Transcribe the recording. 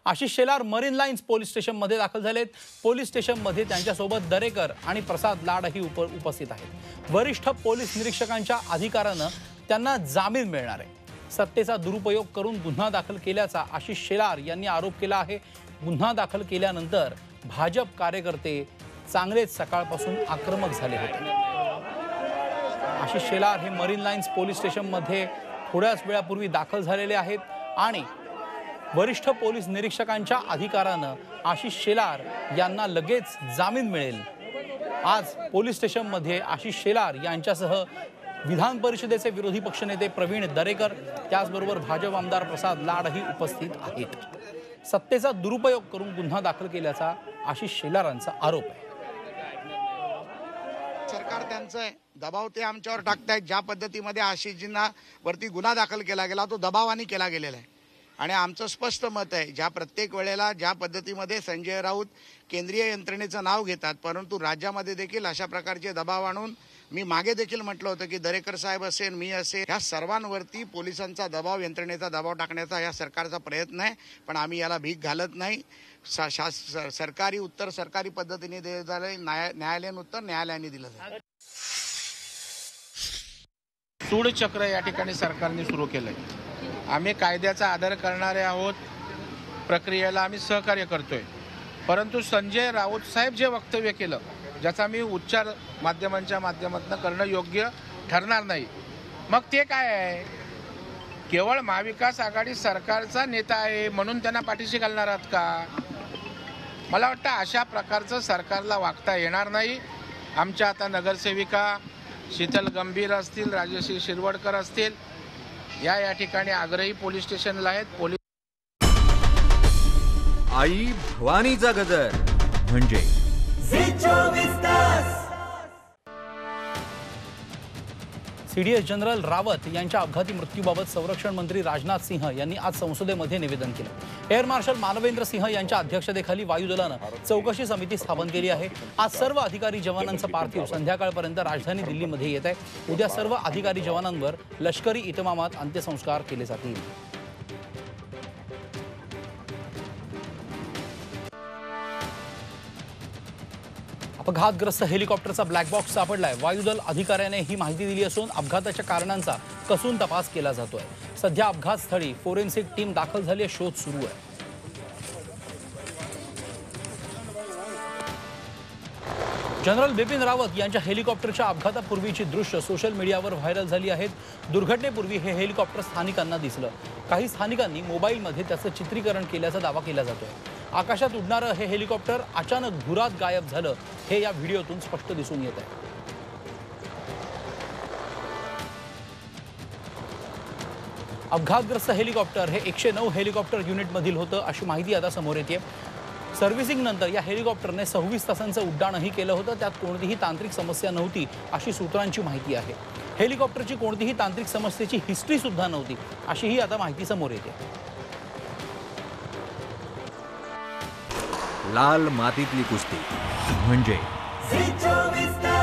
Ashish Shelar Marine Lines police स्टेशनमध्ये दाखल झालेत। पोलीस स्टेशनमध्ये त्यांच्यासोबत दरेकर आणि प्रसाद लाडही उपस्थित आहेत। वरिष्ठ पोलीस निरीक्षकांच्या अधिकारानं त्यांना जामीन मिळणार आहे। सत्तेचा दुरुपयोग करून गुन्हा दाखल केल्याचा आशिष शेलार यांनी आरोप केला आहे। गुन्हा दाखल केल्यानंतर भाजप कार्यकर्ते चांगलेच सकाळपासून आक्रमक झाले होते। आशिष शेलार हे मरीन लाईन्स पोलीस स्टेशनमध्ये थोड्याच वेळापूर्वी दाखल झालेले आहेत आणि वरिष्ठ पोलीस निरीक्षकांच्या अधिकारानं आशिष शेलार यांना लगेच जामीन मिळेल। आज पोलीस स्टेशनमध्ये आशिष शेलार यांच्यासह विधान परिषदेचे विरोधी पक्षनेते प्रवीण दरेकर त्याचबरोबर भाजप आमदार प्रसाद लाडही उपस्थित आहेत। सत्तेचा दुरुपयोग करून गुन्हा दाखल केल्याचा आशिष शेलारांचा आरोप आहे। सरकार त्यांचं दबाव ते आमच्यावर टाकतायत। ज्या पद्धतीमध्ये आशिषजींना वरती गुन्हा दाखल केला गेला तो दबावाने केला गेलेला आहे आणि आमचं स्पष्ट मत आहे ज्या प्रत्येक वेळेला ज्या पद्धतीमध्ये संजय राऊत केंद्रीय यंत्रणेचं नाव घेतात परंतु राज्यामध्ये देखील अशा प्रकारचे दबाव आणून मी मागे देखील म्हटलं होतं की दरेकर साहेब असेल मी असेल ह्या सर्वांवरती पोलिसांचा दबाव यंत्रणेचा दबाव टाकण्याचा या सरकारचा प्रयत्न आहे। पण आम्ही याला भीक घालत नाही। सरकारी उत्तर सरकारी पद्धतीने दिलं जाईल, न्यायालयीन उत्तर न्यायालयाने दिलं जाईल। सूडचक्र या ठिकाणी सरकारने सुरू केलंय। आम्ही कायद्याचा आदर करणारे आहोत, प्रक्रियेला आम्ही सहकार्य करतोय, परंतु संजय राऊत साहेब जे वक्तव्य केलं ज्याचा मी उच्चार माध्यमांच्या माध्यमातून करणं योग्य ठरणार नाही। मग ते काय आहे? केवळ महाविकास आघाडी सरकारचा नेता आहे म्हणून त्यांना पाठीशी घालणार आहात का? मला वाटतं अशा प्रकारचं सरकारला वागता येणार नाही। आमच्या आता नगरसेविका शीतल गंभीर असतील, राजश्री शिरवडकर असतील, या ठिकाणी आग्रही पोलीस स्टेशनला आहेत। आई भवानीचा गजर म्हणजे सीडीएस जनरल रावत यांच्या अपघाती मृत्यूबाबत संरक्षण मंत्री राजनाथ सिंह यांनी आज संसदेमध्ये निवेदन केलं। एअर मार्शल मानवेंद्र सिंह यांच्या अध्यक्षतेखाली वायुदलानं चौकशी समिती स्थापन केली आहे। आज सर्व अधिकारी जवानांचं पार्थिव संध्याकाळपर्यंत राजधानी दिल्लीमध्ये येत आहे। उद्या सर्व अधिकारी जवानांवर लष्करी इतमामात अंत्यसंस्कार केले जातील। अपघातग्रस्त हेलिकॉप्टरचा ब्लॅक बॉक्स सापडलाय। वायुदल अधिकाऱ्याने ही माहिती दिली असून अपघाताच्या कारणांचा कसून तपास केला जातोय। सध्या अपघातस्थळी फोरेन्सिक टीम दाखल झाली आहे, शोध सुरू आहे। जनरल बिपिन रावत यांच्या हेलिकॉप्टरच्या अपघातापूर्वीची दृश्य सोशल मीडियावर व्हायरल झाली आहेत। दुर्घटनेपूर्वी हे हेलिकॉप्टर स्थानिकांना दिसलं। काही स्थानिकांनी मोबाईलमध्ये त्याचं चित्रीकरण केल्याचा दावा केला जातोय। आकाशात उडणारं हे हेलिकॉप्टर अचानक धुरात गायब झालं हे या व्हिडिओतून स्पष्ट दिसून येत आहे। अपघातग्रस्त हेलिकॉप्टर हे 109 हेलिकॉप्टर युनिटमधील होतं अशी माहिती आता समोर येते। सर्व्हिसिंग नंतर या हेलिकॉप्टरने 26 तासांचं उड्डाणही केलं होतं। त्यात कोणतीही तांत्रिक समस्या नव्हती अशी सूत्रांची माहिती आहे। हेलिकॉप्टरची कोणतीही तांत्रिक समस्येची हिस्ट्री सुद्धा नव्हती अशीही आता माहिती समोर येते। लाल मातीतली कुस्ती म्हणजे